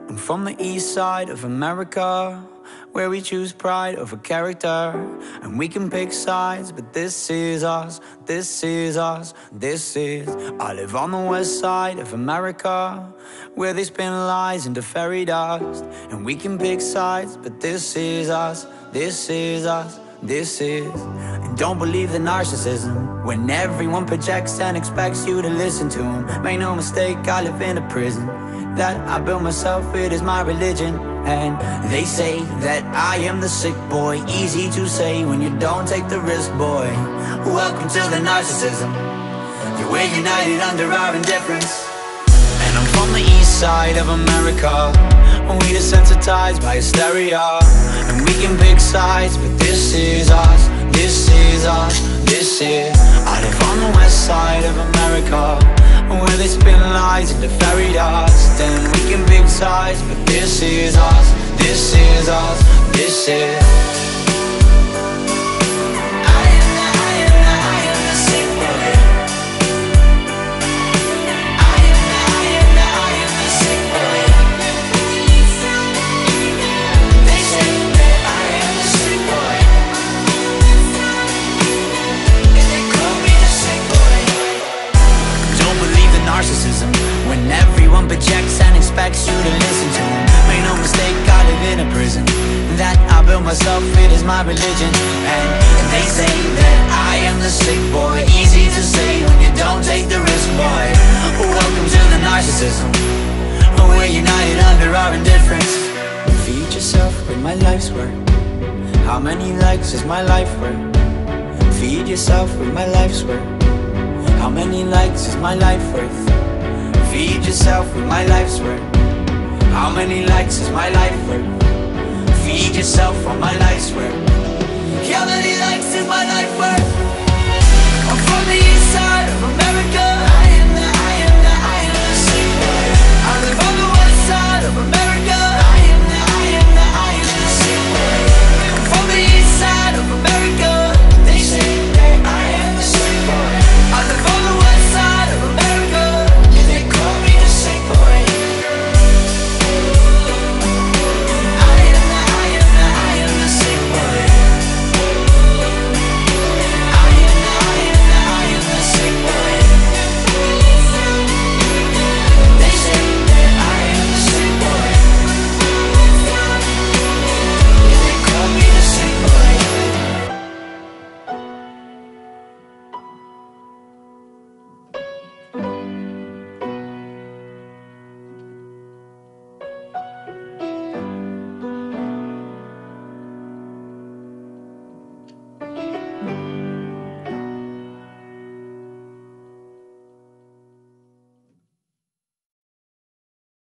I'm from the east side of America, where we choose pride over character. And we can pick sides, but this is us, this is us, this is. I live on the west side of America, where they spin lies into fairy dust. And we can pick sides, but this is us, this is us, this is. And don't believe the narcissism, when everyone projects and expects you to listen to them. Make no mistake, I live in a prison that I built myself, it is my religion. And they say that I am the sick boy, easy to say when you don't take the risk, boy. Welcome to the narcissism, yeah, we're united under our indifference. And I'm from the east side of America, we desensitized by hysteria. And we can pick sides, but this is us, this is us, this is. I live on the west side of America, where they spin lies into fairy dust. And we can pick sides, but this is us, this is us, this is. I am the sick boy. I am the sick boy. They say that I am the sick boy, and they call me the sick boy. Don't believe the narcissism, when everyone projects and expects you to listen to them. Make no mistake, I live in a prison that I built myself, it is my religion. And they say that I am the sick boy, easy to say when you don't take the risk, boy. Welcome to the narcissism, we're united under our indifference. Feed yourself with my life's work. How many likes is my life worth? Feed yourself with my life's work. How many likes is my life worth? Feed yourself with my life's work. How many likes is my life worth? Feed yourself on my life's work. How many likes is my life worth? I'm from the east side of America,